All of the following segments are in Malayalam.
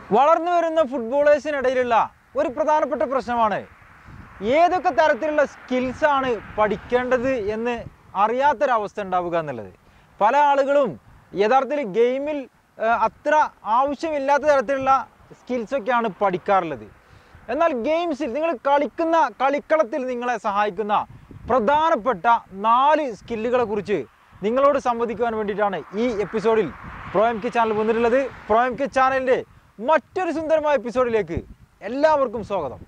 വളർന്നു വരുന്ന ഫുട്ബോളേഴ്സിനിടയിലുള്ള ഒരു പ്രധാനപ്പെട്ട പ്രശ്നമാണ് ഏതൊക്കെ തരത്തിലുള്ള സ്കിൽസാണ് പഠിക്കേണ്ടത് എന്ന് അറിയാത്തൊരവസ്ഥ ഉണ്ടാവുക എന്നുള്ളത്. പല ആളുകളും യഥാർത്ഥത്തിൽ ഗെയിമിൽ അത്ര ആവശ്യമില്ലാത്ത തരത്തിലുള്ള സ്കിൽസൊക്കെയാണ് പഠിക്കാറുള്ളത്. എന്നാൽ ഗെയിംസിൽ നിങ്ങൾ കളിക്കുന്ന കളിക്കളത്തിൽ നിങ്ങളെ സഹായിക്കുന്ന പ്രധാനപ്പെട്ട 4 സ്കില്ലുകളെ കുറിച്ച് നിങ്ങളോട് സംവദിക്കുവാൻ വേണ്ടിയിട്ടാണ് ഈ എപ്പിസോഡിൽ ProMK ചാനൽ വന്നിട്ടുള്ളത്. ProMK ചാനലിൻ്റെ മറ്റൊരു സുന്ദരമായ എപ്പിസോഡിലേക്ക് എല്ലാവർക്കും സ്വാഗതം.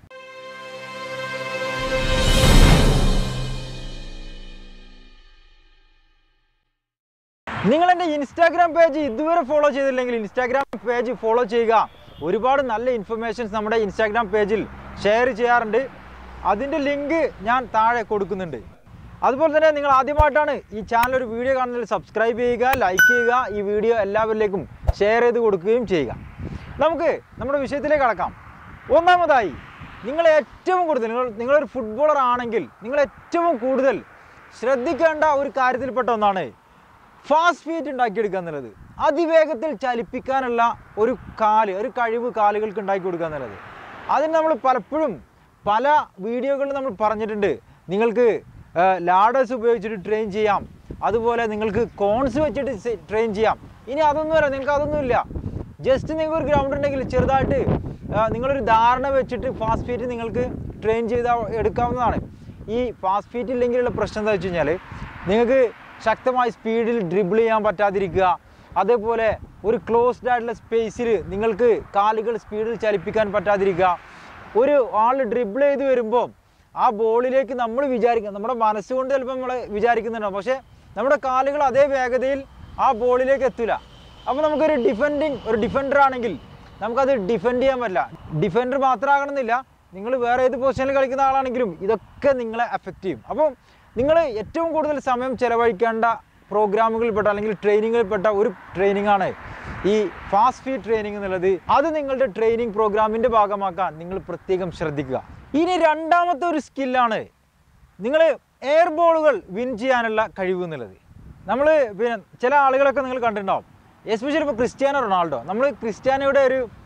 നിങ്ങൾ എൻ്റെ ഇൻസ്റ്റാഗ്രാം പേജ് ഇതുവരെ ഫോളോ ചെയ്തില്ലെങ്കിൽ ഇൻസ്റ്റാഗ്രാം പേജ് ഫോളോ ചെയ്യുക. ഒരുപാട് നല്ല ഇൻഫർമേഷൻസ് നമ്മുടെ ഇൻസ്റ്റാഗ്രാം പേജിൽ ഷെയർ ചെയ്യാറുണ്ട്. അതിൻ്റെ ലിങ്ക് ഞാൻ താഴെ കൊടുക്കുന്നുണ്ട്. അതുപോലെ തന്നെ നിങ്ങൾ ആദ്യമായിട്ടാണ് ഈ ചാനൽ ഒരു വീഡിയോ കാണുന്നതിൽ സബ്സ്ക്രൈബ് ചെയ്യുക, ലൈക്ക് ചെയ്യുക, ഈ വീഡിയോ എല്ലാവരിലേക്കും ഷെയർ ചെയ്ത് കൊടുക്കുകയും ചെയ്യുക. നമുക്ക് നമ്മുടെ വിഷയത്തിലേക്ക് കടക്കാം. ഒന്നാമതായി നിങ്ങൾ ഏറ്റവും കൂടുതൽ നിങ്ങളൊരു ഫുട്ബോളർ ആണെങ്കിൽ നിങ്ങൾ ഏറ്റവും കൂടുതൽ ശ്രദ്ധിക്കേണ്ട ഒരു കാര്യത്തിൽപ്പെട്ട ഒന്നാണ് ഫാസ്റ്റ് ഫീറ്റ് ഉണ്ടാക്കിയെടുക്കുക എന്നുള്ളത്. അതിവേഗത്തിൽ ചലിപ്പിക്കാനുള്ള ഒരു കഴിവ് കാലുകൾക്ക് ഉണ്ടാക്കി കൊടുക്കുക എന്നുള്ളത്. അതിന് നമ്മൾ പലപ്പോഴും പല വീഡിയോകളിൽ നമ്മൾ പറഞ്ഞിട്ടുണ്ട്. നിങ്ങൾക്ക് ലാഡേഴ്സ് ഉപയോഗിച്ചിട്ട് ട്രെയിൻ ചെയ്യാം, അതുപോലെ നിങ്ങൾക്ക് കോൺസ് വെച്ചിട്ട് ട്രെയിൻ ചെയ്യാം. ഇനി അതൊന്നുമല്ല, നിങ്ങൾക്ക് അതൊന്നുമില്ല. ജസ്റ്റ് നിങ്ങൾക്ക് ഒരു ഗ്രൗണ്ട് ഉണ്ടെങ്കിൽ ചെറുതായിട്ട് നിങ്ങളൊരു ധാരണ വെച്ചിട്ട് ഫാസ്റ്റ് ഫീറ്റ് നിങ്ങൾക്ക് ട്രെയിൻ ചെയ്ത് എടുക്കാവുന്നതാണ്. ഈ ഫാസ്റ്റ് ഫീറ്റ് ഇല്ലെങ്കിലുള്ള പ്രശ്നം എന്താ വെച്ച് കഴിഞ്ഞാൽ നിങ്ങൾക്ക് ശക്തമായ സ്പീഡിൽ ഡ്രിബിൾ ചെയ്യാൻ പറ്റാതിരിക്കുക, അതേപോലെ ഒരു ക്ലോസ്ഡ് ആയിട്ടുള്ള സ്പേസിൽ നിങ്ങൾക്ക് കാലുകൾ സ്പീഡിൽ ചലിപ്പിക്കാൻ പറ്റാതിരിക്കുക. ഒരു ആൾ ഡ്രിബിൾ ചെയ്ത് വരുമ്പോൾ ആ ബോളിലേക്ക് നമ്മൾ വിചാരിക്കുക, നമ്മുടെ മനസ്സുകൊണ്ട് ചിലപ്പോൾ നമ്മൾ വിചാരിക്കുന്നുണ്ടാവും, പക്ഷേ നമ്മുടെ കാലുകൾ അതേ വേഗതയിൽ ആ ബോളിലേക്ക് എത്തില്ല. അപ്പോൾ നമുക്കൊരു ഡിഫൻഡർ ആണെങ്കിൽ നമുക്കത് ഡിഫെൻഡ് ചെയ്യാൻ പറ്റില്ല. ഡിഫൻഡർ മാത്രമാകണമെന്നില്ല, നിങ്ങൾ വേറെ ഏത് പൊസിഷനിൽ കളിക്കുന്ന ആളാണെങ്കിലും ഇതൊക്കെ നിങ്ങളെ എഫക്റ്റ് ചെയ്യും. അപ്പോൾ നിങ്ങൾ ഏറ്റവും കൂടുതൽ സമയം ചിലവഴിക്കേണ്ട പ്രോഗ്രാമുകളിൽപ്പെട്ട അല്ലെങ്കിൽ ട്രെയിനിങ്ങിൽപ്പെട്ട ഒരു ട്രെയിനിങ്ങാണ് ഈ ഫാസ്റ്റ് ഫീറ്റ് ട്രെയിനിങ് എന്നുള്ളത്. അത് നിങ്ങളുടെ ട്രെയിനിങ് പ്രോഗ്രാമിൻ്റെ ഭാഗമാക്കാൻ നിങ്ങൾ പ്രത്യേകം ശ്രദ്ധിക്കുക. ഇനി രണ്ടാമത്തെ ഒരു സ്കില്ലാണ് നിങ്ങൾ എയർ ബോളുകൾ വിൻ ചെയ്യാനുള്ള കഴിവ് എന്നുള്ളത്. നമ്മൾ പിന്നെ ചില ആളുകളൊക്കെ നിങ്ങൾ കണ്ടിട്ടുണ്ടാവും, എസ്പെഷ്യലി ഇപ്പോൾ ക്രിസ്ത്യാനോ റൊണാൾഡോ. നമ്മൾ ക്രിസ്ത്യാനോയുടെ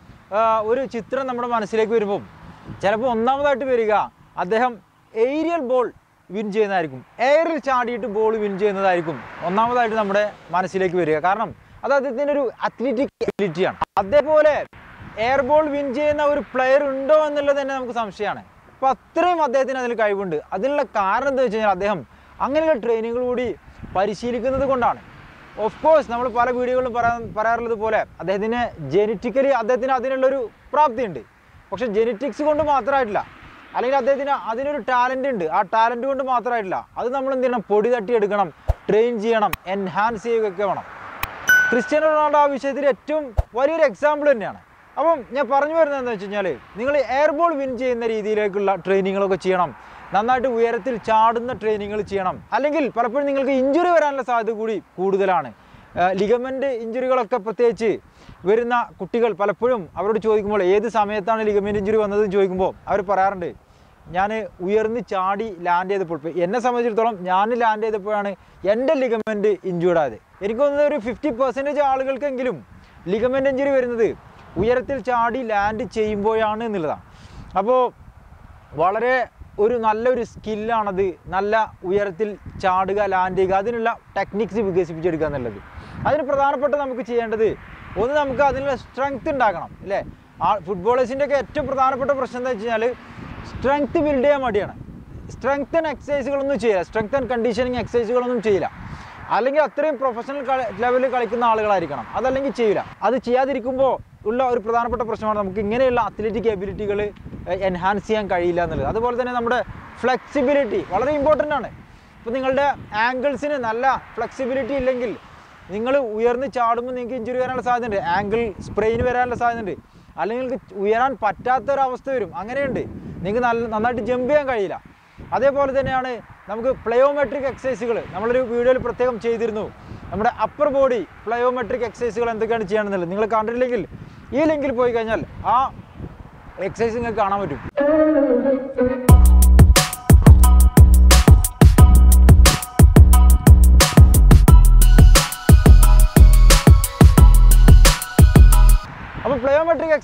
ഒരു ചിത്രം നമ്മുടെ മനസ്സിലേക്ക് വരുമ്പം ചിലപ്പോൾ ഒന്നാമതായിട്ട് വരിക അദ്ദേഹം ഏരിയൽ ബോൾ വിൻ ചെയ്യുന്നതായിരിക്കും, എയറിൽ ചാടിയിട്ട് ബോൾ വിൻ ചെയ്യുന്നതായിരിക്കും ഒന്നാമതായിട്ട് നമ്മുടെ മനസ്സിലേക്ക് വരിക. കാരണം അത് അദ്ദേഹത്തിൻ്റെ ഒരു അത്ലറ്റിക് എബിലിറ്റിയാണ്. അതേപോലെ എയർ ബോൾ വിൻ ചെയ്യുന്ന ഒരു പ്ലെയർ ഉണ്ടോ എന്നുള്ളത് തന്നെ നമുക്ക് സംശയമാണ്. അപ്പോൾ അത്രയും അദ്ദേഹത്തിന് അതിൽ കഴിവുണ്ട്. അതിനുള്ള കാരണം എന്താ വെച്ച് കഴിഞ്ഞാൽ അദ്ദേഹം അങ്ങനെയുള്ള ട്രെയിനിങ്ങുകൾ കൂടി പരിശീലിക്കുന്നത് കൊണ്ടാണ്. ഓഫ് കോഴ്സ് നമ്മൾ പല വീഡിയോകളിലും പറയാറുള്ളത് പോലെ അദ്ദേഹത്തിന് ജെനറ്റിക്കലി അദ്ദേഹത്തിന് അതിനുള്ളൊരു പ്രാപ്തിയുണ്ട്. പക്ഷേ ജെനറ്റിക്സ് കൊണ്ട് മാത്രമായിട്ടില്ല, അല്ലെങ്കിൽ അദ്ദേഹത്തിന് അതിനൊരു ടാലൻ്റ് ഉണ്ട്. ആ ടാലൻറ്റ് കൊണ്ട് മാത്രമായിട്ടില്ല, അത് നമ്മൾ എന്ത് ചെയ്യണം, പൊടി തട്ടിയെടുക്കണം, ട്രെയിൻ ചെയ്യണം, എൻഹാൻസ് ചെയ്യുകയൊക്കെ വേണം. ക്രിസ്ത്യാനോ റൊണാൾഡോ ആ വിഷയത്തിൽ ഏറ്റവും വലിയൊരു എക്സാമ്പിൾ തന്നെയാണ്. അപ്പം ഞാൻ പറഞ്ഞു വരുന്നത് എന്താണെന്ന് വെച്ച് കഴിഞ്ഞാൽ നിങ്ങൾ എയർ ബോൾ വിൻ ചെയ്യുന്ന രീതിയിലേക്കുള്ള ട്രെയിനിങ്ങുകളൊക്കെ ചെയ്യണം, നന്നായിട്ട് ഉയരത്തിൽ ചാടുന്ന ട്രെയിനിങ്ങുകൾ ചെയ്യണം. അല്ലെങ്കിൽ പലപ്പോഴും നിങ്ങൾക്ക് ഇഞ്ചുറി വരാനുള്ള സാധ്യത കൂടി കൂടുതലാണ്. ലിഗമെൻ്റ് ഇഞ്ചുറികളൊക്കെ പ്രത്യേകിച്ച് വരുന്ന കുട്ടികൾ പലപ്പോഴും അവരോട് ചോദിക്കുമ്പോൾ ഏത് സമയത്താണ് ലിഗമെൻ്റ് ഇഞ്ചുറി വന്നതെന്ന് ചോദിക്കുമ്പോൾ അവർ പറയാറുണ്ട്, ഞാൻ ഉയർന്ന് ചാടി ലാൻഡ് ചെയ്തപ്പോൾ. എന്നെ സംബന്ധിച്ചിടത്തോളം ഞാൻ ലാൻഡ് ചെയ്തപ്പോഴാണ് എൻ്റെ ലിഗമെൻ്റ് ഇഞ്ചുർഡ് ആയത്. എനിക്ക് തോന്നുന്നത് ഒരു 50% ആളുകൾക്കെങ്കിലും ലിഗമെൻ്റ് ഇഞ്ചുറി വരുന്നത് ഉയരത്തിൽ ചാടി ലാൻഡ് ചെയ്യുമ്പോഴാണ് എന്നുള്ളതാണ്. അപ്പോൾ വളരെ നല്ലൊരു സ്കില്ലാണത്, നല്ല ഉയരത്തിൽ ചാടുക, ലാൻഡ് ചെയ്യുക, അതിനുള്ള ടെക്നിക്സ് വികസിപ്പിച്ചെടുക്കുക എന്നുള്ളത്. അതിന് പ്രധാനപ്പെട്ട നമുക്ക് ചെയ്യേണ്ടത് ഒന്ന്, നമുക്ക് അതിനുള്ള സ്ട്രെങ്ത് ഉണ്ടാക്കണം, അല്ലേ? ഫുട്ബോളേഴ്സിൻ്റെയൊക്കെ ഏറ്റവും പ്രധാനപ്പെട്ട പ്രശ്നം എന്താ വെച്ച് കഴിഞ്ഞാൽ സ്ട്രെങ്ത് ബിൽഡ് ചെയ്യാൻ മടിയാണ്. സ്ട്രെങ്ത് ആൻഡ് എക്സസൈസുകളൊന്നും ചെയ്യില്ല, സ്ട്രെങ്ത് ആൻഡ് കണ്ടീഷനിങ് എക്സസൈസുകളൊന്നും ചെയ്യില്ല. അല്ലെങ്കിൽ അത്രയും പ്രൊഫഷണൽ ലെവലിൽ കളിക്കുന്ന ആളുകളായിരിക്കണം, അതല്ലെങ്കിൽ ചെയ്യില്ല. അത് ചെയ്യാതിരിക്കുമ്പോൾ ഉള്ള ഒരു പ്രധാനപ്പെട്ട പ്രശ്നമാണ് നമുക്ക് ഇങ്ങനെയുള്ള അത്ലറ്റിക് എബിലിറ്റികൾ എൻഹാൻസ് ചെയ്യാൻ കഴിയില്ല എന്നുള്ളത്. അതുപോലെ തന്നെ നമ്മുടെ ഫ്ലെക്സിബിലിറ്റി വളരെ ഇമ്പോർട്ടൻ്റ് ആണ്. ഇപ്പോൾ നിങ്ങളുടെ ആംഗിൾസിന് നല്ല ഫ്ലെക്സിബിലിറ്റി ഇല്ലെങ്കിൽ നിങ്ങൾ ഉയർന്ന് ചാടുമ്പോൾ നിങ്ങൾക്ക് ഇഞ്ചുറി വരാനുള്ള സാധ്യതയുണ്ട്, ആംഗിൾ സ്പ്രെയിൻ വരാനുള്ള സാധ്യതയുണ്ട്, അല്ലെങ്കിൽ നിങ്ങൾക്ക് ഉയരാൻ പറ്റാത്തൊരവസ്ഥ വരും. അങ്ങനെയുണ്ട്, നിങ്ങൾക്ക് നന്നായിട്ട് ജമ്പ് ചെയ്യാൻ കഴിയില്ല. അതേപോലെ തന്നെയാണ് നമുക്ക് പ്ലയോമെട്രിക് എക്സസൈസുകൾ നമ്മളൊരു വീഡിയോയിൽ പ്രത്യേകം ചെയ്തിരുന്നു. നമ്മുടെ അപ്പർ ബോഡി പ്ലയോമെട്രിക് എക്സസൈസുകൾ എന്തൊക്കെയാണ് ചെയ്യണമെന്നുള്ളത് നിങ്ങൾ കണ്ടിട്ടില്ലെങ്കിൽ ഈ ലിങ്കിൽ പോയി കഴിഞ്ഞാൽ ആ എക്സസൈസ് നിങ്ങൾക്ക് കാണാൻ പറ്റും. അപ്പോൾ പ്ലയോമെട്രിക്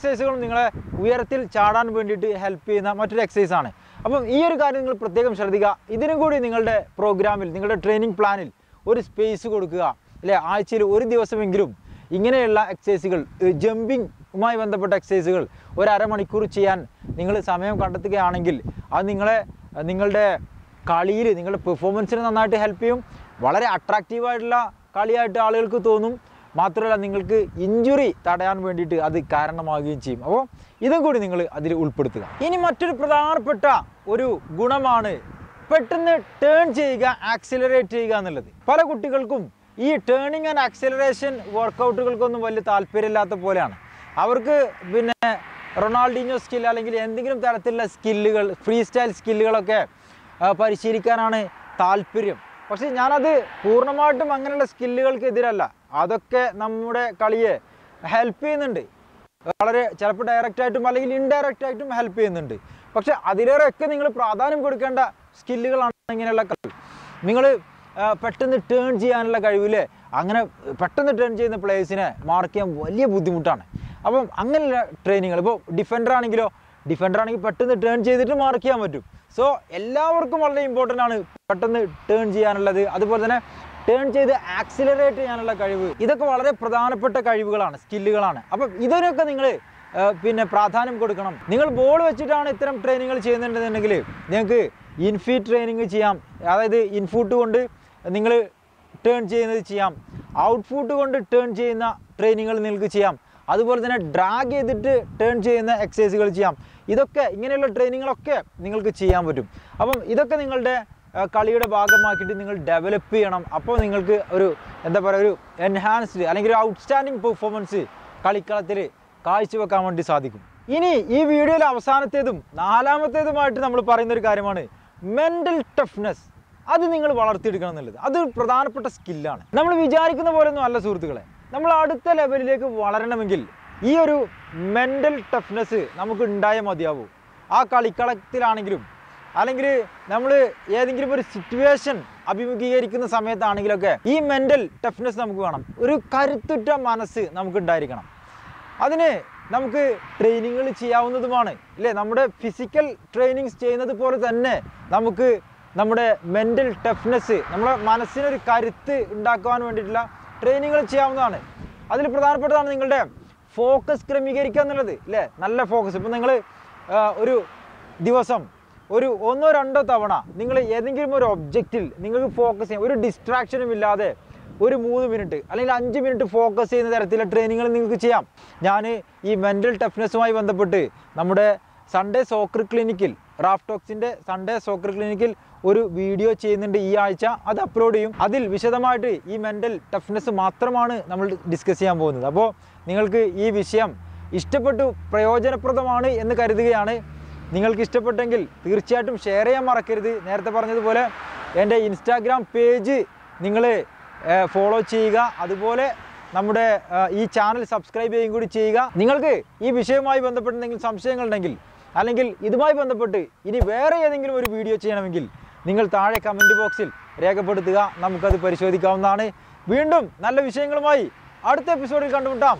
എക്സസൈസുകളും നിങ്ങളെ ഉയരത്തിൽ ചാടാൻ വേണ്ടിയിട്ട് ഹെൽപ്പ് ചെയ്യുന്ന മറ്റൊരു എക്സസൈസാണ്. അപ്പം ഈ ഒരു കാര്യം നിങ്ങൾ പ്രത്യേകം ശ്രദ്ധിക്കുക. ഇതിനും കൂടി നിങ്ങളുടെ പ്രോഗ്രാമിൽ, നിങ്ങളുടെ ട്രെയിനിങ് പ്ലാനിൽ ഒരു സ്പേസ് കൊടുക്കുക, അല്ലേ? ആഴ്ചയിൽ ഒരു ദിവസമെങ്കിലും ഇങ്ങനെയുള്ള എക്സസൈസുകൾ, ജമ്പിങ്ങുമായി ബന്ധപ്പെട്ട എക്സസൈസുകൾ ഒരു അരമണിക്കൂർ ചെയ്യാൻ നിങ്ങൾ സമയം കണ്ടെത്തുകയാണെങ്കിൽ അത് നിങ്ങളുടെ കളിയിൽ, നിങ്ങളുടെ പെർഫോമൻസിന് നന്നായിട്ട് ഹെൽപ്പ് ചെയ്യും. വളരെ അട്രാക്റ്റീവായിട്ടുള്ള കളിയായിട്ട് ആളുകൾക്ക് തോന്നും. മാത്രമല്ല നിങ്ങൾക്ക് ഇഞ്ചുറി തടയാൻ വേണ്ടിയിട്ട് അത് കാരണമാവുകയും ചെയ്യും. അപ്പോൾ ഇതും കൂടി നിങ്ങൾ അതിൽ ഉൾപ്പെടുത്തുക. ഇനി മറ്റൊരു പ്രധാനപ്പെട്ട ഒരു ഗുണമാണ് പെട്ടെന്ന് ടേൺ ചെയ്യുക, ആക്സിലറേറ്റ് ചെയ്യുക എന്നുള്ളത്. പല കുട്ടികൾക്കും ഈ ടേണിങ് ആൻഡ് ആക്സിലറേഷൻ വർക്കൗട്ടുകൾക്കൊന്നും വലിയ താല്പര്യമില്ലാത്ത പോലെയാണ്. അവർക്ക് പിന്നെ റൊണാൾഡീഞ്ഞോ സ്കിൽ അല്ലെങ്കിൽ എന്തെങ്കിലും തരത്തിലുള്ള സ്കില്ലുകൾ, ഫ്രീ സ്റ്റൈൽ സ്കില്ലുകളൊക്കെ പരിശീലിക്കാനാണ് താല്പര്യം. പക്ഷേ ഞാനത് പൂർണ്ണമായിട്ടും അങ്ങനെയുള്ള സ്കില്ലുകൾക്ക് എതിരല്ല. അതൊക്കെ നമ്മുടെ കളിയെ ഹെൽപ്പ് ചെയ്യുന്നുണ്ട്. വളരെ ചിലപ്പോൾ ഡയറക്റ്റായിട്ടും അല്ലെങ്കിൽ ഇൻഡയറക്റ്റായിട്ടും ഹെൽപ്പ് ചെയ്യുന്നുണ്ട്. പക്ഷേ അതിലേറെയൊക്കെ നിങ്ങൾ പ്രാധാന്യം കൊടുക്കേണ്ട സ്കില്ലുകളാണ് ഇങ്ങനെയുള്ള കളി. നിങ്ങൾ പെട്ടെന്ന് ടേൺ ചെയ്യാനുള്ള കഴിവില്ലേ, അങ്ങനെ പെട്ടെന്ന് ടേൺ ചെയ്യുന്ന പ്ലേയേഴ്സിനെ മാർക്ക് ചെയ്യാൻ വലിയ ബുദ്ധിമുട്ടാണ്. അപ്പം അങ്ങനെയുള്ള ട്രെയിനിങ്ങൾ, ഇപ്പോൾ ഡിഫൻഡർ ആണെങ്കിലോ, ഡിഫൻഡർ ആണെങ്കിൽ പെട്ടെന്ന് ടേൺ ചെയ്തിട്ട് മാർക്ക് ചെയ്യാൻ പറ്റും. സോ എല്ലാവർക്കും വളരെ ഇമ്പോർട്ടൻ്റ് ആണ് പെട്ടെന്ന് ടേൺ ചെയ്യാനുള്ളത്. അതുപോലെ തന്നെ ടേൺ ചെയ്ത് ആക്സിലറേറ്റ് ചെയ്യാനുള്ള കഴിവ്. ഇതൊക്കെ വളരെ പ്രധാനപ്പെട്ട കഴിവുകളാണ്, സ്കില്ലുകളാണ്. അപ്പം ഇതിനൊക്കെ നിങ്ങൾ പിന്നെ പ്രാധാന്യം കൊടുക്കണം. നിങ്ങൾ ബോൾ വെച്ചിട്ടാണ് ഇത്തരം ട്രെയിനിങ്ങൾ ചെയ്യുന്നുണ്ടെന്നുണ്ടെങ്കിൽ നിങ്ങൾക്ക് ഇൻഫീറ്റ് ട്രെയിനിങ് ചെയ്യാം. അതായത് ഇൻഫൂട്ട് കൊണ്ട് നിങ്ങൾ ടേൺ ചെയ്യുന്നത് ചെയ്യാം. ഔട്ട്ഫൂട്ട് കൊണ്ട് ടേൺ ചെയ്യുന്ന ട്രെയിനിങ്ങൾ നിങ്ങൾക്ക് ചെയ്യാം. അതുപോലെ തന്നെ ഡ്രാഗ് ചെയ്തിട്ട് ടേൺ ചെയ്യുന്ന എക്സസൈസുകൾ ചെയ്യാം. ഇതൊക്കെ ഇങ്ങനെയുള്ള ട്രെയിനിങ്ങളൊക്കെ നിങ്ങൾക്ക് ചെയ്യാൻ പറ്റും. അപ്പം ഇതൊക്കെ നിങ്ങളുടെ കളിയുടെ ഭാഗമാക്കിയിട്ട് നിങ്ങൾ ഡെവലപ്പ് ചെയ്യണം. അപ്പോൾ നിങ്ങൾക്ക് ഒരു എന്താ പറയുക, ഒരു എൻഹാൻസ്ഡ് അല്ലെങ്കിൽ ഒരു ഔട്ട്സ്റ്റാൻഡിങ് പെർഫോമൻസ് കളിക്കളത്തിൽ കാഴ്ചവെക്കാൻ വേണ്ടി സാധിക്കും. ഇനി ഈ വീഡിയോയിലെ അവസാനത്തേതും നാലാമത്തേതുമായിട്ട് നമ്മൾ പറയുന്നൊരു കാര്യമാണ് മെൻ്റൽ ടഫ്നെസ്. അത് നിങ്ങൾ വളർത്തിയെടുക്കണം എന്നുള്ളത്. അത് പ്രധാനപ്പെട്ട സ്കില്ലാണ്. നമ്മൾ വിചാരിക്കുന്ന പോലെയൊന്നും അല്ല സുഹൃത്തുക്കളെ. നമ്മൾ അടുത്ത ലെവലിലേക്ക് വളരണമെങ്കിൽ ഈ ഒരു മെൻ്റൽ ടഫ്നെസ് നമുക്ക് ഉണ്ടായേ മതിയാവൂ. ആ കളിക്കളത്തിലാണെങ്കിലും അല്ലെങ്കിൽ നമ്മൾ ഏതെങ്കിലും ഒരു സിറ്റുവേഷൻ അഭിമുഖീകരിക്കുന്ന സമയത്താണെങ്കിലൊക്കെ ഈ മെൻ്റൽ ടഫ്നെസ് നമുക്ക് വേണം. ഒരു കരുത്തുറ്റ മനസ്സ് നമുക്ക് ഉണ്ടായിരിക്കണം. അതിന് നമുക്ക് ട്രെയിനിങ്ങുകൾ ചെയ്യാവുന്നതുമാണ്, ഇല്ലേ? നമ്മുടെ ഫിസിക്കൽ ട്രെയിനിങ്സ് ചെയ്യുന്നത് പോലെ തന്നെ നമുക്ക് നമ്മുടെ മെൻ്റൽ ടഫ്നെസ്, നമ്മുടെ മനസ്സിനൊരു കരുത്ത് ഉണ്ടാക്കുവാൻ വേണ്ടിയിട്ടുള്ള ട്രെയിനിങ്ങുകൾ ചെയ്യാവുന്നതാണ്. അതിൽ പ്രധാനപ്പെട്ടതാണ് നിങ്ങളുടെ ഫോക്കസ് ക്രമീകരിക്കുക എന്നുള്ളത്, ഇല്ലേ? നല്ല ഫോക്കസ്. ഇപ്പം നിങ്ങൾ ഒരു ദിവസം ഒരു 1-2 തവണ നിങ്ങൾ ഏതെങ്കിലും ഒരു ഒബ്ജക്റ്റിൽ നിങ്ങൾക്ക് ഫോക്കസ് ചെയ്യാം. ഒരു ഡിസ്ട്രാക്ഷനും ഇല്ലാതെ ഒരു 3 മിനിറ്റ് അല്ലെങ്കിൽ 5 മിനിറ്റ് ഫോക്കസ് ചെയ്യുന്ന തരത്തിലുള്ള ട്രെയിനിങ്ങൾ നിങ്ങൾക്ക് ചെയ്യാം. ഞാൻ ഈ മെൻ്റൽ ടഫ്നെസ്സുമായി ബന്ധപ്പെട്ട് നമ്മുടെ സൺഡേ സോക്കർ ക്ലിനിക്കിൽ, റാഫ് ടോക്സിൻ്റെ സൺഡേ സോക്കർ ക്ലിനിക്കിൽ ഒരു വീഡിയോ ചെയ്യുന്നുണ്ട് ഈ ആഴ്ച. അത് അപ്ലോഡ് ചെയ്യും. അതിൽ വിശദമായിട്ട് ഈ മെൻ്റൽ ടഫ്നെസ് മാത്രമാണ് നമ്മൾ ഡിസ്കസ് ചെയ്യാൻ പോകുന്നത്. അപ്പോൾ നിങ്ങൾക്ക് ഈ വിഷയം ഇഷ്ടപ്പെട്ടു, പ്രയോജനപ്രദമാണ് എന്ന് കരുതുകയാണ്. നിങ്ങൾക്ക് ഇഷ്ടപ്പെട്ടെങ്കിൽ തീർച്ചയായിട്ടും ഷെയർ ചെയ്യാൻ മറക്കരുത്. നേരത്തെ പറഞ്ഞതുപോലെ എൻ്റെ ഇൻസ്റ്റാഗ്രാം പേജ് നിങ്ങൾ ഫോളോ ചെയ്യുക. അതുപോലെ നമ്മുടെ ഈ ചാനൽ സബ്സ്ക്രൈബ് ചെയ്യുകയും കൂടി ചെയ്യുക. നിങ്ങൾക്ക് ഈ വിഷയവുമായി ബന്ധപ്പെട്ട് എന്തെങ്കിലും സംശയങ്ങളുണ്ടെങ്കിൽ അല്ലെങ്കിൽ ഇതുമായി ബന്ധപ്പെട്ട് ഇനി വേറെ ഏതെങ്കിലും ഒരു വീഡിയോ ചെയ്യണമെങ്കിൽ നിങ്ങൾ താഴെ കമൻറ്റ് ബോക്സിൽ രേഖപ്പെടുത്തുക. നമുക്കത് പരിശോധിക്കാവുന്നതാണ്. വീണ്ടും നല്ല വിഷയങ്ങളുമായി അടുത്ത എപ്പിസോഡിൽ കണ്ടുമുട്ടാം.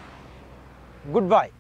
Good bye.